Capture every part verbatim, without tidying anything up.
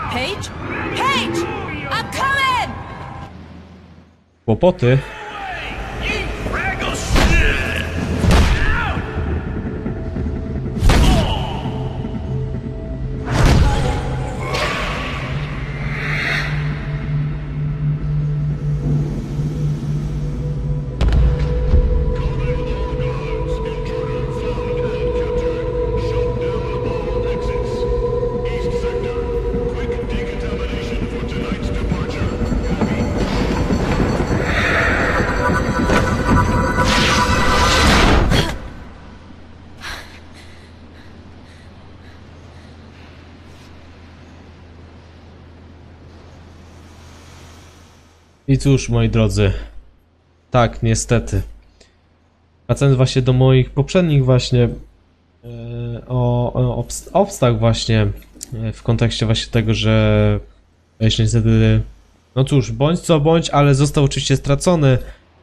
Paige? Paige! I'm coming! Kłopoty. I cóż, moi drodzy, tak, niestety. Wracając właśnie do moich poprzednich właśnie e, o, o obst obstach właśnie e, w kontekście właśnie tego, że jeśli niestety, no cóż, bądź co bądź, ale został oczywiście stracony.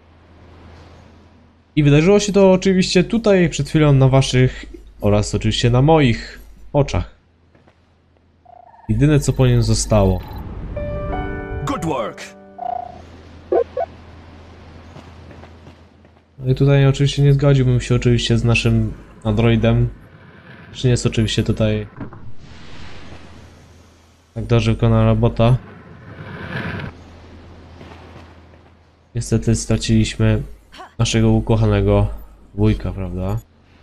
I wydarzyło się to oczywiście tutaj przed chwilą na waszych oraz oczywiście na moich oczach. Jedyne co po nim zostało. Good work. No i tutaj oczywiście nie zgodziłbym się oczywiście z naszym androidem. Czy nie jest oczywiście tutaj tak dobrze wykonana robota. Niestety straciliśmy naszego ukochanego wujka, prawda?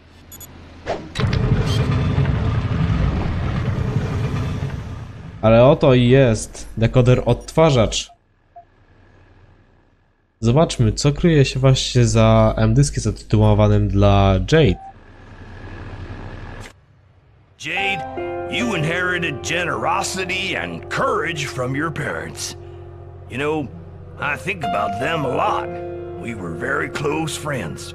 Ale oto i jest dekoder odtwarzacz. Zobaczmy, co kryje się właśnie za M-dyskiem zatytułowanym dla Jade. Jade, you inherited generosity and courage from your parents. You know, I think about them a lot. We were very close friends.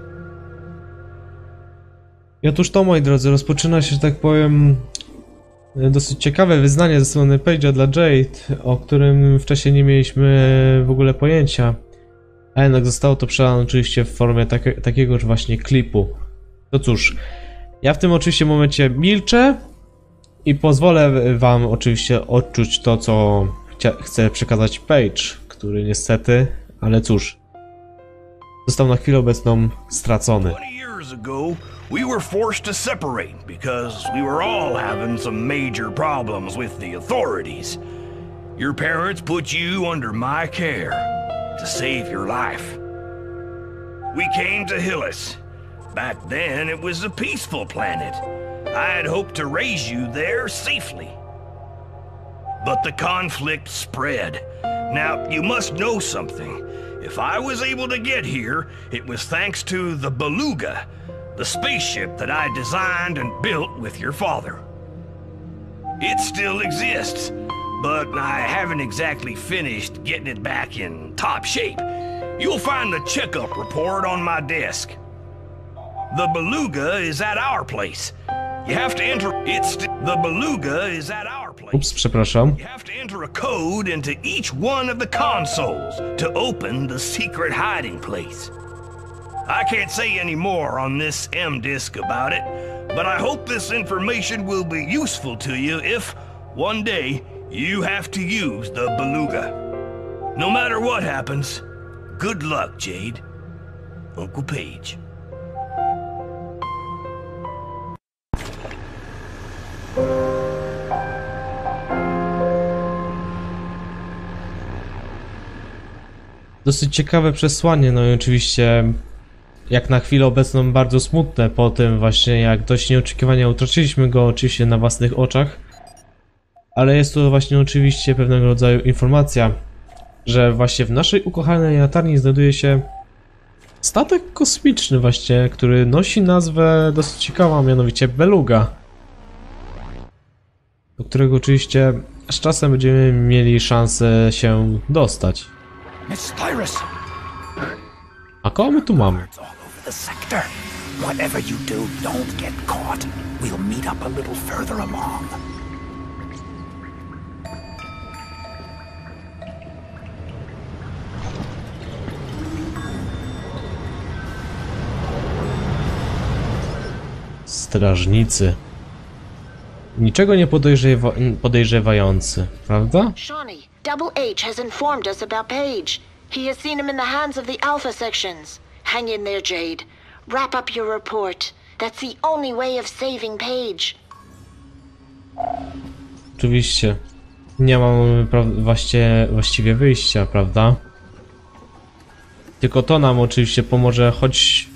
I otóż to, moi drodzy, rozpoczyna się, że tak powiem, dosyć ciekawe wyznanie ze strony Paige'a dla Jade, o którym wcześniej nie mieliśmy w ogóle pojęcia. A jednak zostało to przelane oczywiście w formie takie, takiego właśnie klipu. To cóż, ja w tym oczywiście momencie milczę i pozwolę wam oczywiście odczuć to, co chce przekazać Paige, który niestety, ale cóż, został na chwilę obecną stracony. We were forced to separate because we were all having some major problems with the authorities. Your parents put you under my care to save your life. We came to Hillis. Back then it was a peaceful planet. I had hoped to raise you there safely. But the conflict spread. Now, you must know something. If I was able to get here, it was thanks to the Beluga, the spaceship that I designed and built with your father. It still exists, but I haven't exactly finished getting it back in top shape. You'll find the checkup report on my desk. The Beluga is at our place. You have to enter... It's... The Beluga is at our place. Ups, przepraszam. You have to enter a code into each one of the consoles to open the secret hiding place. I can't say any more on this M-disc about it, but I hope this information will be useful to you if, one day, you have to use the Beluga. No matter what happens, good luck, Jade. Uncle Paige. Dosyć ciekawe przesłanie, no i oczywiście jak na chwilę obecną bardzo smutne po tym właśnie, jak dość nieoczekiwanie utraciliśmy go oczywiście na własnych oczach. Ale jest to właśnie oczywiście pewnego rodzaju informacja, że właśnie w naszej ukochanej latarni znajduje się statek kosmiczny właśnie, który nosi nazwę dosyć ciekawą, mianowicie Beluga. Do którego oczywiście z czasem będziemy mieli szansę się dostać. Miss Tyrus. A kogo my tu mamy? All over the sector. Whatever you do, don't get caught. We'll meet up a little further along. Strażnicy. Niczego nie podejrzewa podejrzewający, prawda? Shawnee, Double H has informed us about Paige. He has seen him in the hands of the Alpha sections. Hang in there, Jade. Wrap up your report. That's the only way of saving Paige. Oczywiście. Nie mam właście, właściwie wyjścia, prawda? Tylko to nam oczywiście pomoże, choć...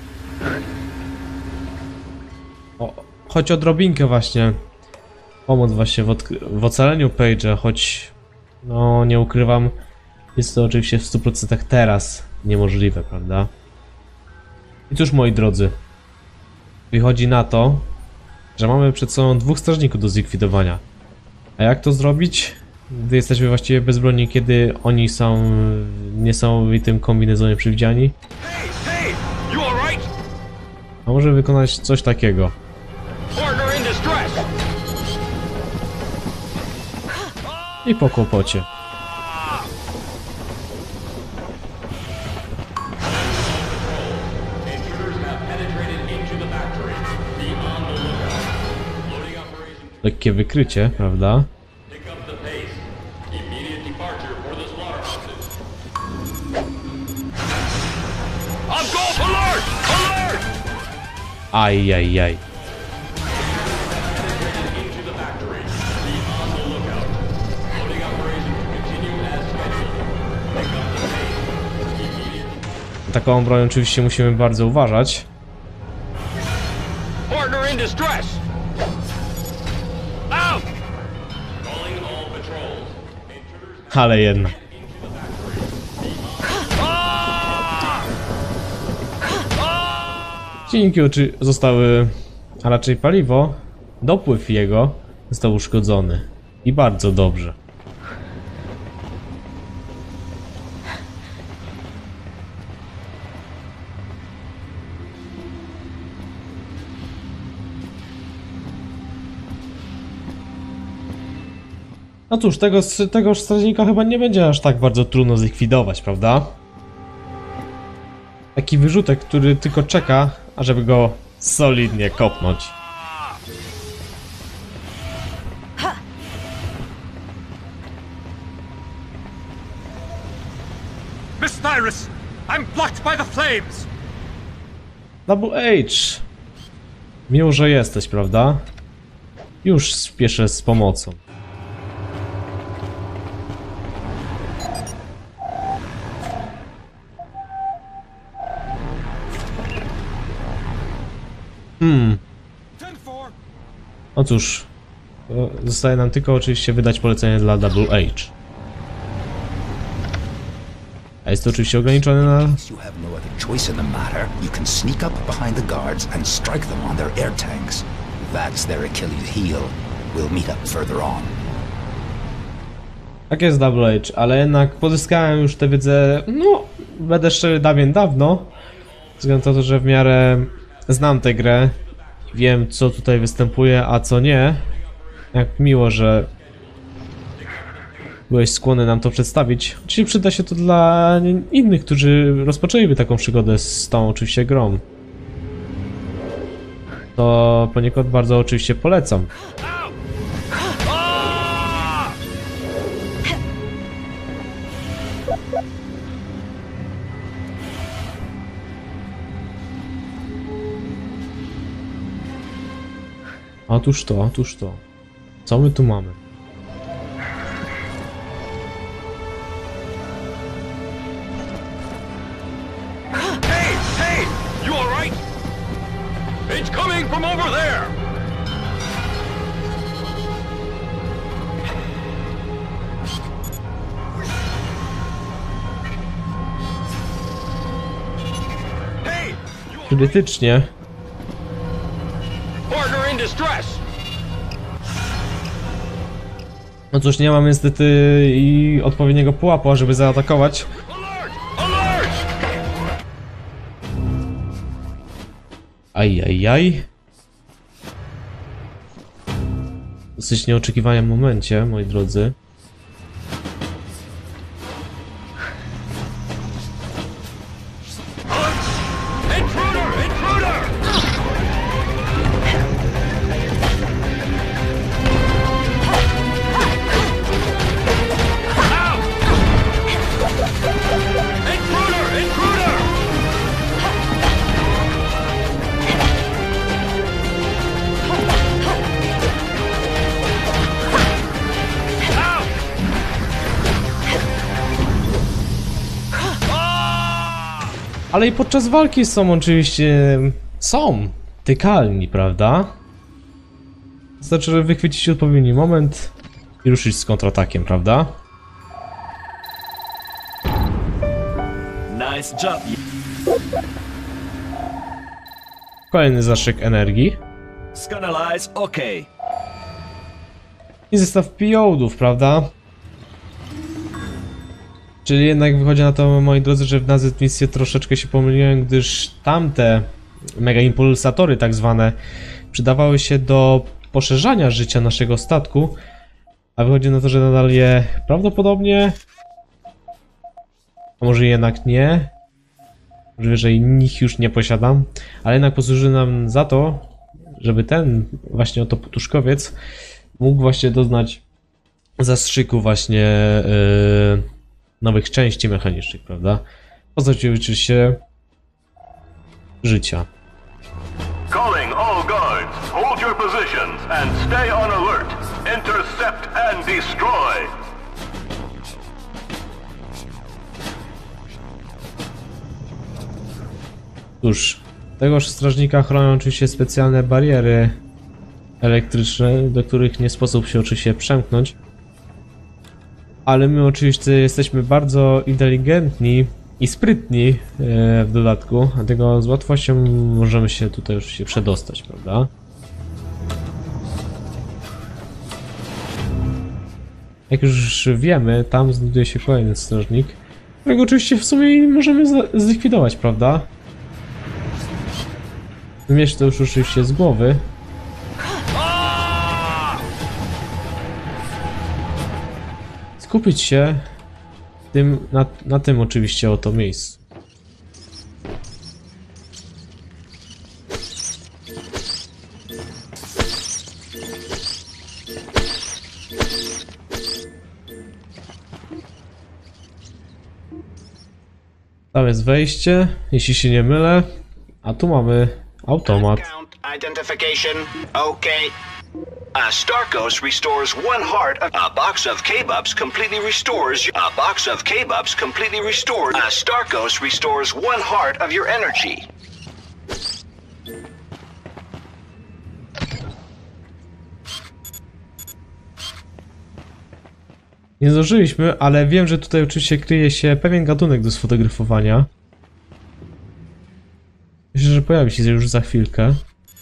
O, choć odrobinkę właśnie. Pomóc właśnie w, w ocaleniu Paige'a, choć... No, nie ukrywam, jest to oczywiście w stu procentach teraz niemożliwe, prawda? I cóż, moi drodzy, wychodzi na to, że mamy przed sobą dwóch strażników do zlikwidowania. A jak to zrobić, gdy jesteśmy właściwie bezbronni, kiedy oni są w niesamowitym kombinezonie przewidziani? Hey, hey, you all right? A może wykonać coś takiego. Partner in distress. I po kłopocie. Lekkie wykrycie, prawda? Ajajaj. Taką broń oczywiście musimy bardzo uważać. Partner in distress. Out. Ale jednak. Silniki oczy zostały, a raczej paliwo, dopływ jego został uszkodzony. I bardzo dobrze. No cóż, tego, tego strażnika chyba nie będzie aż tak bardzo trudno zlikwidować, prawda? Taki wyrzutek, który tylko czeka, ażeby go solidnie kopnąć. Miss Cyrus, I'm blocked by the flames. Double H! Miło, że jesteś, prawda? Już spieszę z pomocą. Hmm. No cóż, zostaje nam tylko oczywiście wydać polecenie dla Double H. A jest to oczywiście ograniczone na... You have no other choice in the matter. You can sneak up behind the guards and strike them on their air tanks. That's their Achilles heel. We'll meet up further on. Tak jest, Double H, ale jednak pozyskałem już tę wiedzę, no, będę szczery, dawien dawno. Ze względu na to, że w miarę znam tę grę. Wiem, co tutaj występuje, a co nie. Jak miło, że byłeś skłonny nam to przedstawić. Oczywiście przyda się to dla innych, którzy rozpoczęliby taką przygodę z tą oczywiście grą. To poniekąd bardzo oczywiście polecam. Otóż to, otóż to. Co my tu mamy? Hey, hey, you all right? It's coming from over there. Hey, Krytycznie. partner in distress. No cóż, nie mam niestety i odpowiedniego pułapu, żeby zaatakować. Alert! Alert! Ajajaj. W dosyć nieoczekiwanym momencie, moi drodzy. Intruder! Intruder! Ale i podczas walki są oczywiście... są tykalni, prawda? Wystarczy, że wychwycić odpowiedni moment i ruszyć z kontratakiem, prawda? Nice job. Kolejny zastrzyk energii. Scanalize, okay. I zestaw piołdów, prawda? Czyli jednak wychodzi na to, moi drodzy, że w nazewnictwie troszeczkę się pomyliłem, gdyż tamte mega impulsatory tak zwane przydawały się do poszerzania życia naszego statku, a wychodzi na to, że nadal je prawdopodobnie, a może jednak nie, możliwe, że ich już nie posiadam, ale jednak posłuży nam za to, żeby ten właśnie oto poduszkowiec mógł właśnie doznać zastrzyku właśnie yy, nowych części mechanicznych, prawda? Poza oczywiście życia. Calling all guards, hold your positions and stay on alert. Intercept and destroy. Cóż, tegoż strażnika chronią oczywiście specjalne bariery elektryczne, do których nie sposób się oczywiście przemknąć. Ale my oczywiście jesteśmy bardzo inteligentni i sprytni w dodatku, dlatego z łatwością możemy się tutaj już się przedostać, prawda? Jak już wiemy, tam znajduje się kolejny strażnik, którego oczywiście w sumie możemy zlikwidować, prawda? Mieć to już oczywiście z głowy. Skupić się tym, na, na tym oczywiście oto miejscu. Tam jest wejście, jeśli się nie mylę, a tu mamy automat. Identification, okay. A Starkos restores one heart. A box of K-Bubs completely restores. A box of K-Bubs completely restores. A Starkos restores one heart of your energy. Nie zdążyliśmy, ale wiem, że tutaj oczywiście kryje się pewien gatunek do sfotografowania. Myślę, że pojawi się już za chwilkę.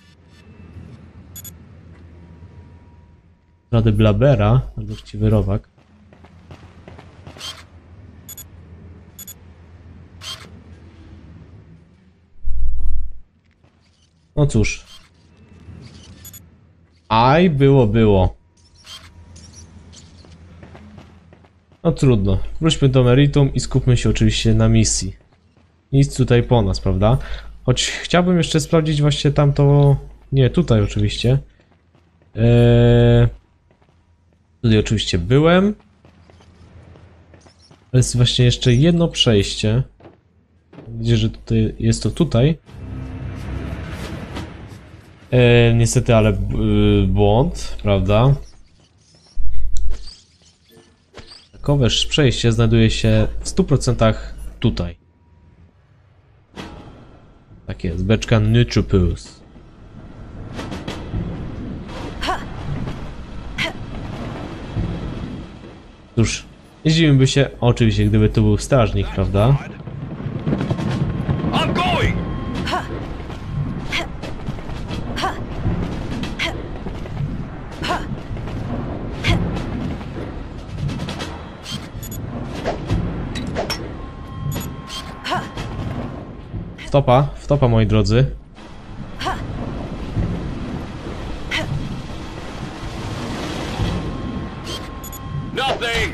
Rady Blabera, albo chciwy robak. No cóż. Aj, było, było. No trudno. Wróćmy do meritum i skupmy się oczywiście na misji. Nic tutaj po nas, prawda? Choć chciałbym jeszcze sprawdzić właśnie tamto... Nie, tutaj oczywiście. Eee... Tutaj oczywiście byłem. Ale jest właśnie jeszcze jedno przejście. Widzę, że tutaj jest to tutaj. Eee, niestety, ale yy, błąd, prawda? Takowe przejście znajduje się w stu procentach tutaj. Tak jest, beczka Neutrophils. Cóż, nie zdziwiłbym się, oczywiście, gdyby to był strażnik, prawda? I'm going! Wtopa, wtopa, moi drodzy. Nothing!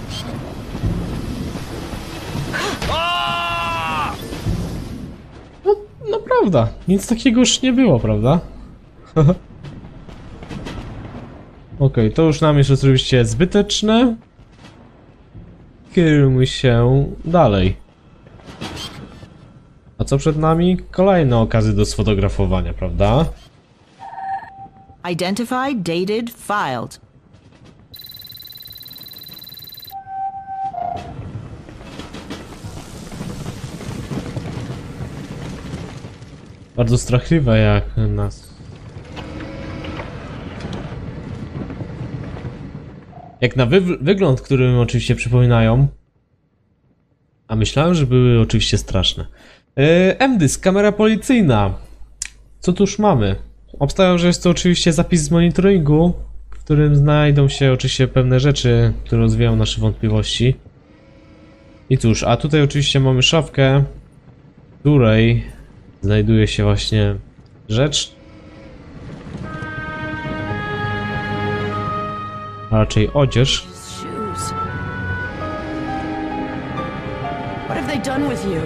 Ah! No, no prawda, nic takiego już nie było, prawda? Okej, okay, to już nam jest oczywiście zbyteczne. Kierujmy się dalej. A co przed nami? Kolejne okazy do sfotografowania, prawda? Identified, dated, filed. bardzo strachliwe jak nas. Jak na wy wygląd, którym oczywiście przypominają. A myślałem, że były oczywiście straszne. Yy, M-dysk, kamera policyjna. Co tuż mamy? Obstawiam, że jest to oczywiście zapis z monitoringu, w którym znajdą się oczywiście pewne rzeczy, które rozwijają nasze wątpliwości. I cóż, a tutaj oczywiście mamy szafkę, w której znajduje się właśnie rzecz, a raczej odzież. Shoes. What have they done with you?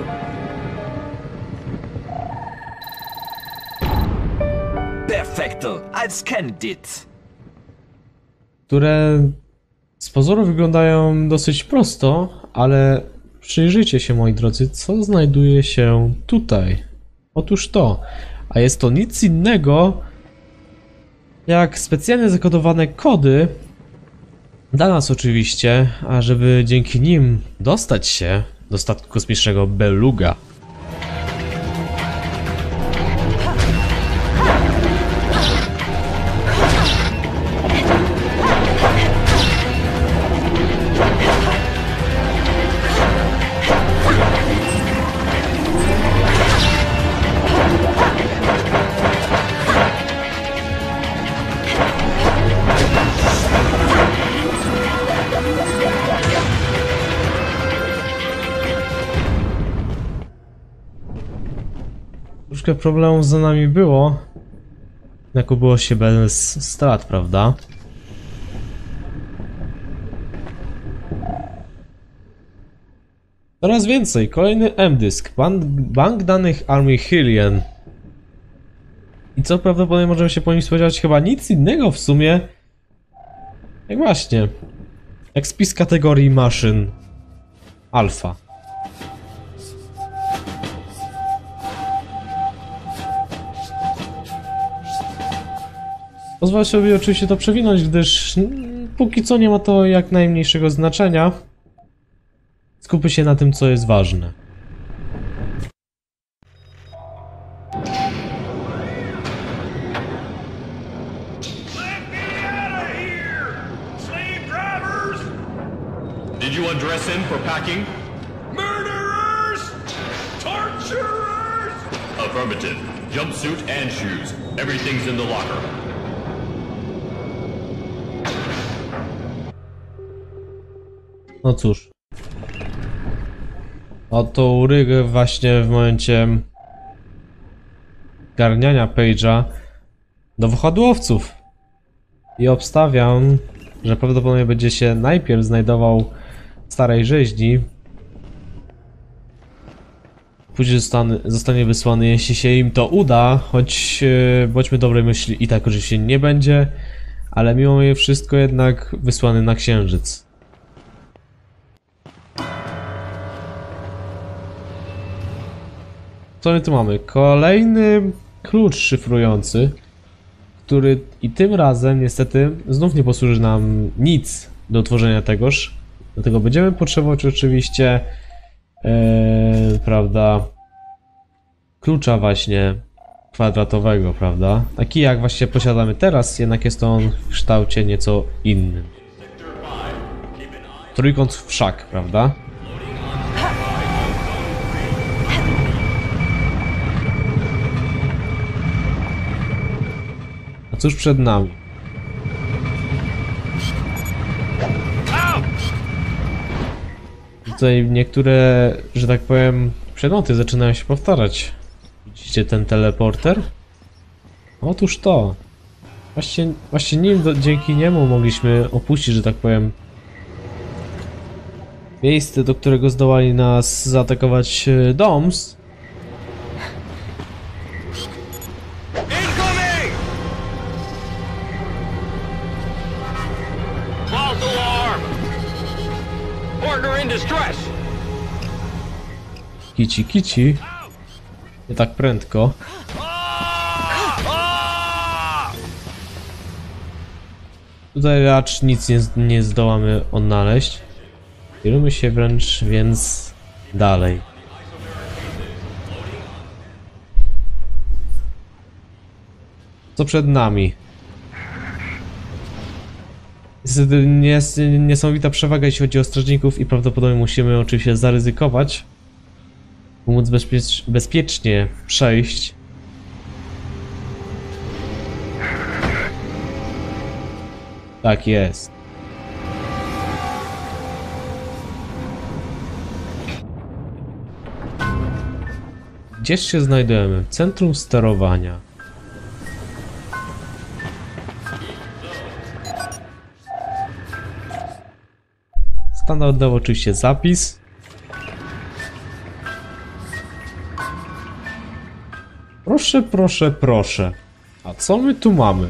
Perfecto. I've scanned it. Które z pozoru wyglądają dosyć prosto, ale przyjrzyjcie się, moi drodzy, co znajduje się tutaj. Otóż to, a jest to nic innego jak specjalnie zakodowane kody dla nas oczywiście, a żeby dzięki nim dostać się do statku kosmicznego Beluga. Troszkę problemów za nami było, jak było się bez strat, prawda? Coraz więcej, kolejny M-dysk, bank, bank danych Army Hylian. I co prawdopodobnie możemy się po nim spodziewać, chyba nic innego w sumie, jak właśnie, jak spis kategorii maszyn Alpha. Pozwolę sobie oczywiście to przewinąć, gdyż póki co nie ma to jak najmniejszego znaczenia. Skupmy się na tym, co jest ważne. Did you undress him for packing? Murderers! Torturers! Affirmative. Jumpsuit and shoes. Everything's in the locker. No cóż. Oto urygę właśnie w momencie garniania Page'a do wahadłowców. I obstawiam, że prawdopodobnie będzie się najpierw znajdował w starej rzeźni. Później zostanie, zostanie wysłany, jeśli się im to uda, choć yy, bądźmy dobrej myśli, i tak oczywiście nie będzie, ale mimo wszystko jednak wysłany na Księżyc. Co my tu mamy? Kolejny klucz szyfrujący, który i tym razem niestety znów nie posłuży nam nic do utworzenia tegoż. Dlatego będziemy potrzebować oczywiście, ee, prawda, klucza właśnie kwadratowego, prawda? Taki jak właśnie posiadamy teraz, jednak jest on w kształcie nieco innym. Trójkąt wszak, prawda? A cóż przed nami? Tutaj niektóre, że tak powiem, przedmioty zaczynają się powtarzać. Widzicie ten teleporter? Otóż to. Właśnie, właśnie nim, do, dzięki niemu mogliśmy opuścić, że tak powiem, miejsce, do którego zdołali nas zaatakować Doms. Kici, kici. Nie tak prędko. Tutaj racz nic nie, nie zdołamy odnaleźć. Kierujmy się wręcz więc dalej. Co przed nami? Jest niesamowita przewaga, jeśli chodzi o strażników i prawdopodobnie musimy oczywiście zaryzykować, by móc bezpiecz bezpiecznie przejść. Tak jest. Gdzież się znajdujemy? Centrum sterowania. Standardowo oczywiście zapis. Proszę, proszę, proszę. A co my tu mamy?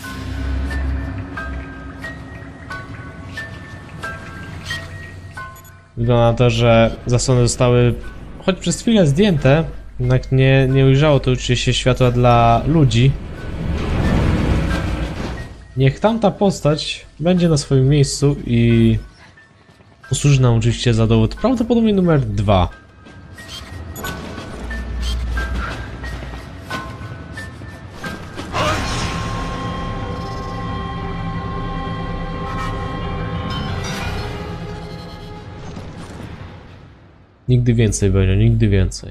Wygląda na to, że zasłony zostały choć przez chwilę zdjęte, jednak nie, nie ujrzało to oczywiście światła dla ludzi. Niech tamta postać będzie na swoim miejscu i posłuży nam oczywiście za dowód prawdopodobnie numer dwa. Nigdy więcej będzie, nigdy więcej.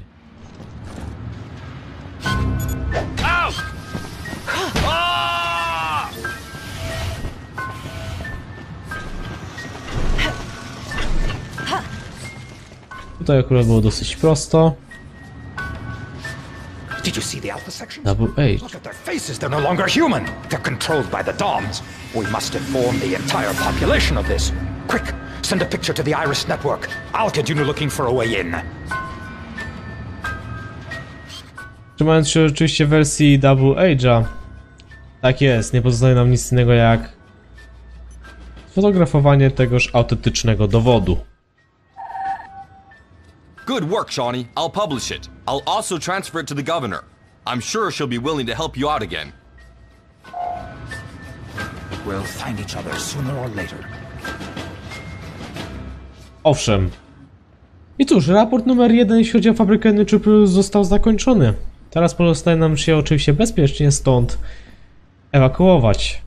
Tutaj akurat było dosyć prosto. Did you see the Alpha section? Double H. Look at their faces, they're no longer human. They're controlled by the Doms. We must inform the entire population of this. Quick, send a picture to the Iris network. I'll continue looking for a way in. Trzymając się oczywiście wersji Double Age'a. Tak jest, nie pozostaje nam nic innego jak fotografowanie tegoż autentycznego dowodu. Good work, Shawnee. I'll publish it. I'll also transfer it to the governor. I'm sure she'll be willing to help you out again. We'll find each other sooner or later. Owszem. I cóż, raport numer jeden, jeśli chodzi o fabrykę Nitroplus, został zakończony. Teraz pozostaje nam się oczywiście bezpiecznie stąd ewakuować.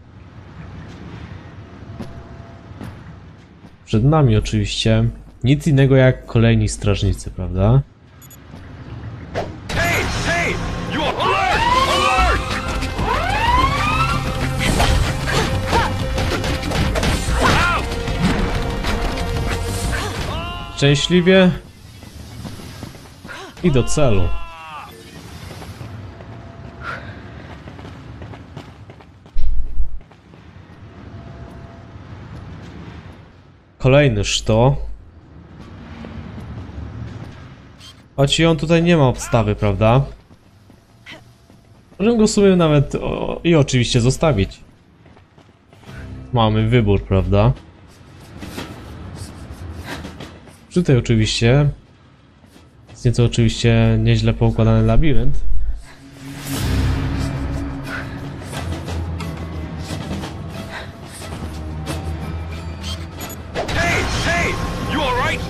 Przed nami oczywiście nic innego jak kolejni strażnicy, prawda? Hey, hey! You alert! Alert! Szczęśliwie i do celu. Kolejny szto. Choć i on tutaj nie ma obstawy, prawda? Możemy go w sumie nawet o, i oczywiście zostawić. Mamy wybór, prawda? Tutaj oczywiście jest nieco oczywiście nieźle poukładany labirynt. Hey, hey! You all right?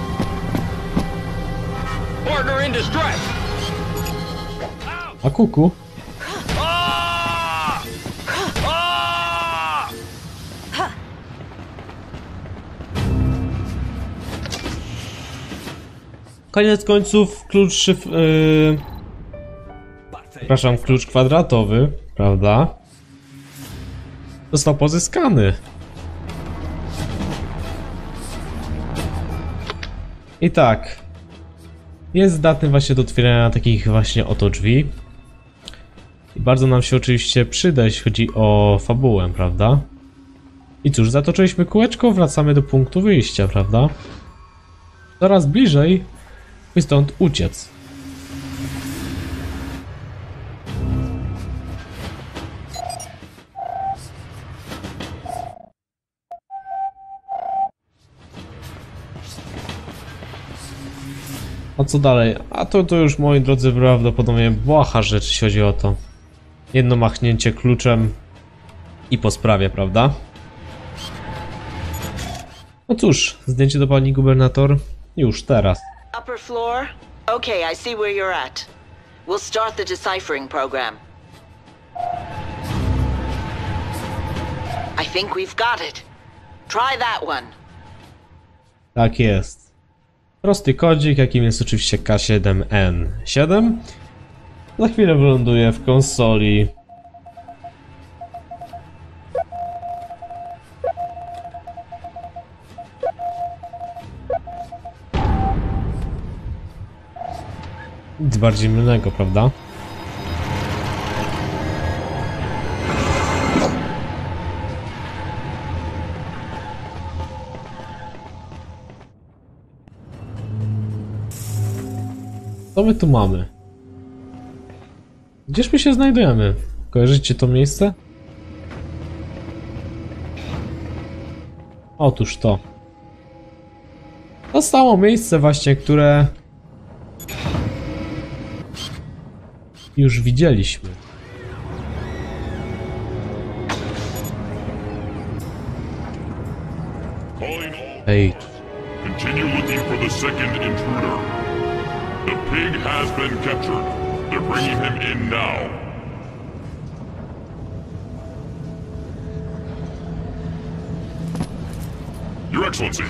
Partner in distress! A kuku? Ah! Ah! Koniec końców klucz szyf... Yy... Przepraszam, klucz kwadratowy, prawda? Został pozyskany. I tak. Jest zdatny właśnie do otwierania takich właśnie oto drzwi. I bardzo nam się oczywiście przyda, jeśli chodzi o fabułę, prawda? I cóż, zatoczyliśmy kółeczko, wracamy do punktu wyjścia, prawda? Coraz bliżej, by stąd uciec. A co dalej? A to, to już, moi drodzy, prawdopodobnie błaha rzecz, jeśli chodzi o to. Jedno machnięcie kluczem i po sprawie, prawda? No cóż, zdjęcie do pani gubernator już teraz. Upper floor? Okay, I see where you're at. We'll start the deciphering program. I think we've got it. Try that one. Tak jest. Prosty kodzik, jakim jest oczywiście K siedem N siedem. Za chwilę wyląduje w konsoli. Nic bardziej mylnego, prawda? Co my tu mamy? Gdzież my się znajdujemy? Kojarzycie to miejsce? Otóż to. To samo miejsce właśnie, które już widzieliśmy. Hej. Continue looking for the second intruder. The pig has been captured. They're bringing him in now. Your Excellency.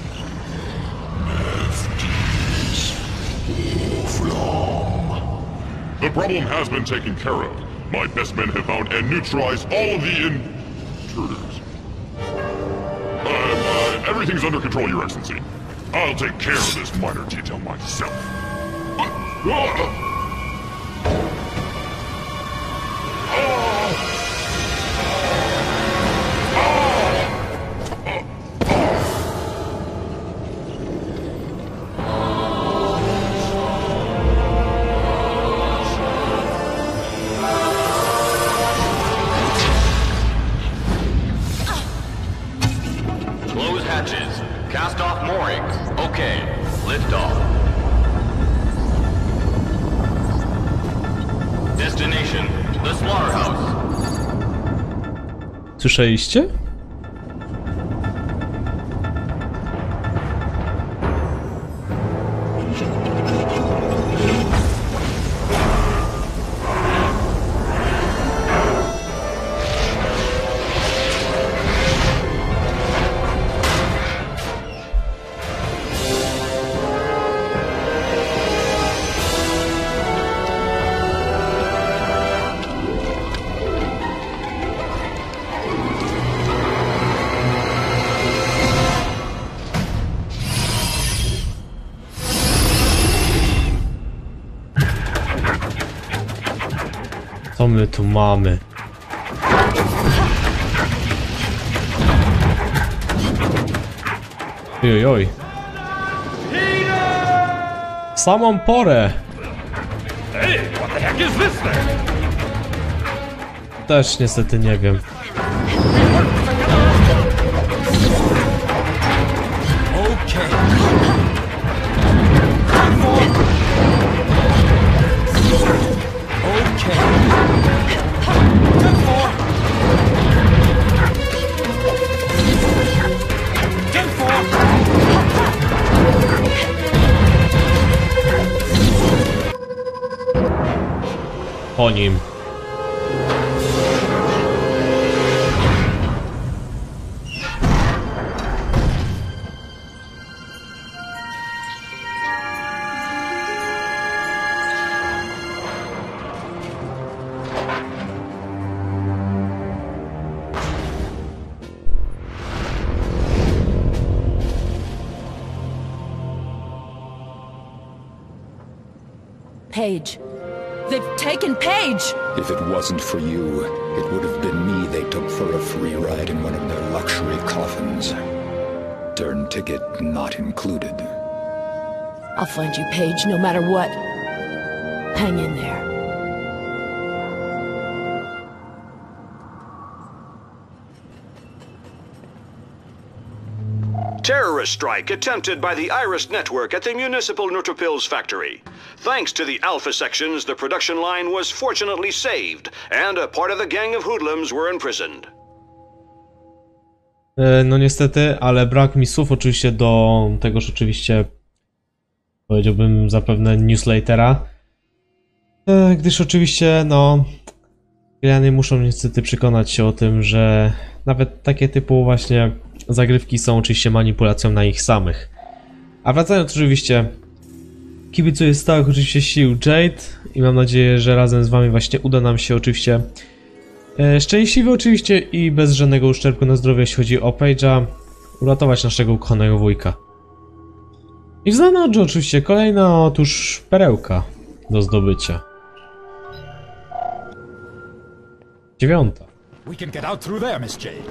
The problem has been taken care of. My best men have found and neutralized all of the intruders. Uh, uh, everything's under control, Your Excellency. I'll take care of this minor detail myself. Uh, uh, Close hatches. Cast off moorings. Okay. Lift off. Destination, the slaughterhouse. Słyszeliście? Co my tu mamy? Oj, oj. Samą porę. Hey, what the heck is this thing? Też niestety nie wiem. Po nim. Paige. They've taken Paige! If it wasn't for you, it would have been me they took for a free ride in one of their luxury coffins. Turn ticket not included. I'll find you, Paige, no matter what. Hang in there. Terrorist strike attempted by the Iris Network at the Municipal Neuropills factory. Thanks to the Alpha sections, the production line was fortunately saved, and a part of the gang of hoodlums were imprisoned. No niestety, ale brak mi słów oczywiście do tegoż oczywiście, powiedziałbym zapewne newslettera, gdyż oczywiście no Gliany muszą niestety przekonać się o tym, że nawet takie typu właśnie zagrywki są oczywiście manipulacją na ich samych. A wracając oczywiście, kibicuję stałych oczywiście sił Jade i mam nadzieję, że razem z wami właśnie uda nam się oczywiście e, szczęśliwie oczywiście i bez żadnego uszczerbku na zdrowie, jeśli chodzi o Page'a, uratować naszego ukochanego wujka. I w zanadrzu oczywiście kolejna otóż perełka do zdobycia. Dziewiąta. We can get out through there, Miss Jade.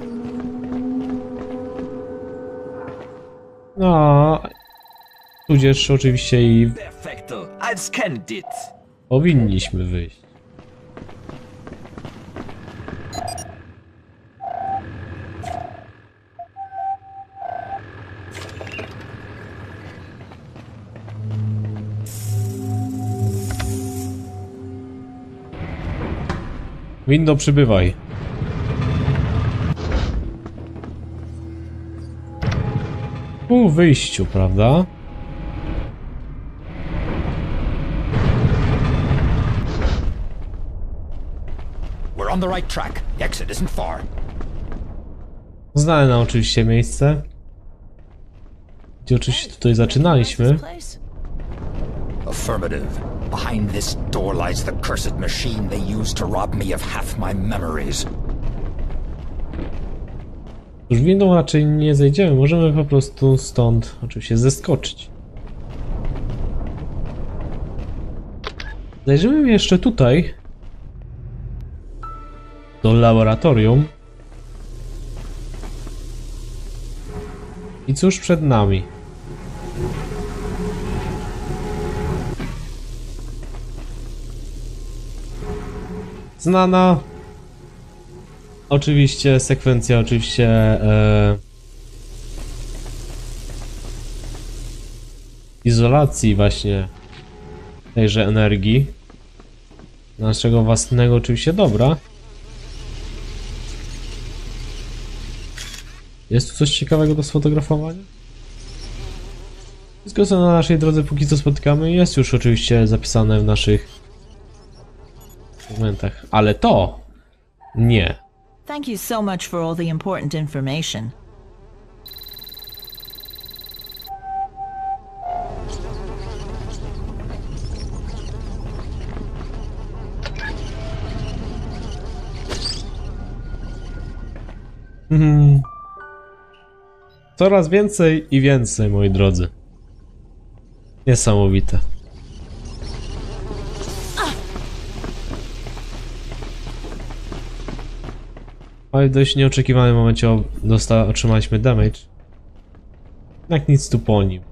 No, tudzież oczywiście i Perfecto. I've scanned it. powinniśmy wyjść. Window, przybywaj. Po wyjściu, prawda? We're on the right track. The exit isn't far. Znane nam oczywiście miejsce, gdzie oczywiście tutaj zaczynaliśmy. Affirmative. Behind this door lies the cursed machine they used to rob me of half my memories. Już windą raczej nie zejdziemy, możemy po prostu stąd oczywiście zeskoczyć. Zajrzymy jeszcze tutaj do laboratorium. I cóż przed nami? Znana oczywiście sekwencja oczywiście e, izolacji właśnie tejże energii naszego własnego oczywiście dobra. Jest tu coś ciekawego do sfotografowania? Wszystko co na naszej drodze póki co spotykamy jest już oczywiście zapisane w naszych momentach, ale to nie. Thank you so much for all the important information. Hmm. Coraz więcej i więcej, moi drodzy. Niesamowite. Ale w dość nieoczekiwanym momencie dosta otrzymaliśmy damage. Jak nic tu po nim.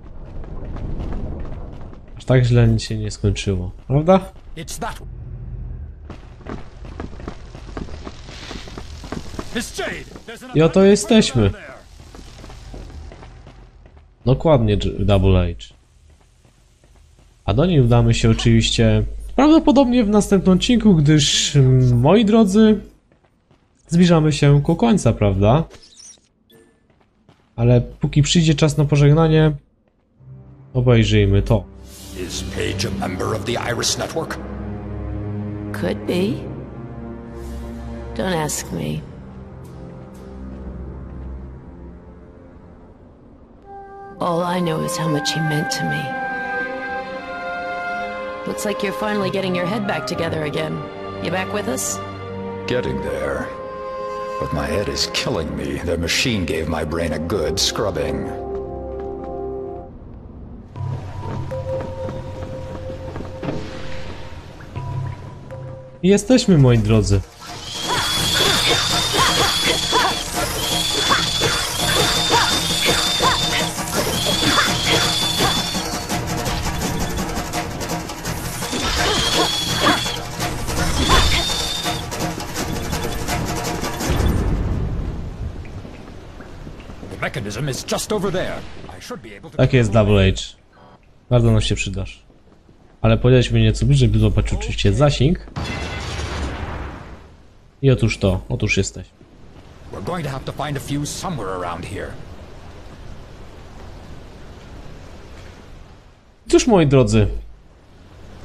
Aż tak źle nic się nie skończyło, prawda? I oto jesteśmy. Dokładnie, Double H. A do niej udamy się oczywiście prawdopodobnie w następnym odcinku, gdyż, moi drodzy, zbliżamy się ku końca, prawda? Ale póki przyjdzie czas na pożegnanie, obejrzyjmy to. Is Page a member of the Iris Network? Could be. Don't ask me. All I know is how much he meant to me. Looks like you're finally getting your head back together again. You back with us? Getting there. But my head is killing me. The machine gave my brain a good scrubbing. Jesteśmy, moi drodzy. Mechanism is just over there. I should be able to... Tak jest, Double H. Bardzo nam się przydasz. Ale podejdźmy nieco bliżej, by zobaczyć oczywiście zasięg. I otóż to, otóż jesteś. We're going to have to find a fuse somewhere around here. Cóż, moi drodzy.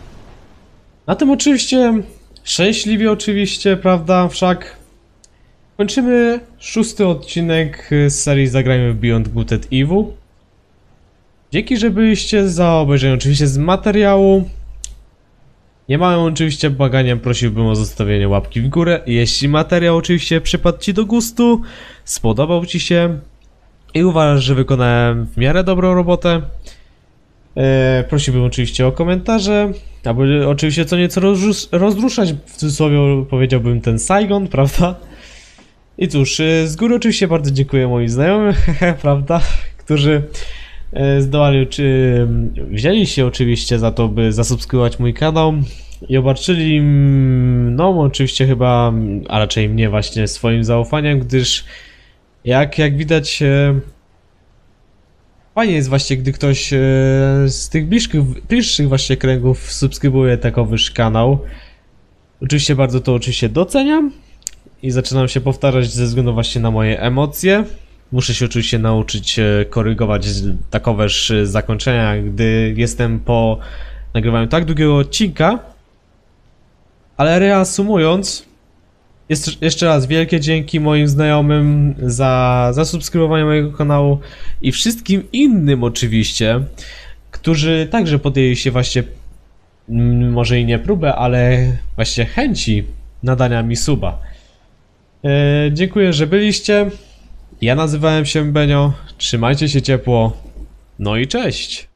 Na tym oczywiście szczęśliwie oczywiście, prawda, wszak Kończymy szósty odcinek z serii Zagrajmy w Beyond Good and Evil. Dzięki, że byliście za obejrzenie oczywiście z materiału. Niemałym oczywiście błaganiem prosiłbym o zostawienie łapki w górę. Jeśli materiał oczywiście przypadł Ci do gustu, spodobał Ci się i uważasz, że wykonałem w miarę dobrą robotę, e, prosiłbym oczywiście o komentarze, aby oczywiście co nieco rozrus rozruszać, w cudzysłowie powiedziałbym ten Saigon, prawda? I cóż, z góry oczywiście bardzo dziękuję moim znajomym, prawda, którzy zdołali, czy wzięli się oczywiście za to, by zasubskrybować mój kanał i obarczyli, no oczywiście chyba, a raczej mnie właśnie swoim zaufaniem, gdyż jak, jak widać fajnie jest właśnie, gdy ktoś z tych bliższych, bliższych właśnie kręgów subskrybuje takowyż kanał. Oczywiście bardzo to oczywiście doceniam i zaczynam się powtarzać ze względu właśnie na moje emocje. Muszę się oczywiście nauczyć korygować takoweż zakończenia, gdy jestem po nagrywaniu tak długiego odcinka. Ale reasumując, jest, jeszcze raz wielkie dzięki moim znajomym za zasubskrybowanie mojego kanału i wszystkim innym oczywiście, którzy także podjęli się właśnie, może i nie próbę, ale właśnie chęci nadania mi suba. E, dziękuję, że byliście. Ja nazywałem się Benio, trzymajcie się ciepło, no i cześć!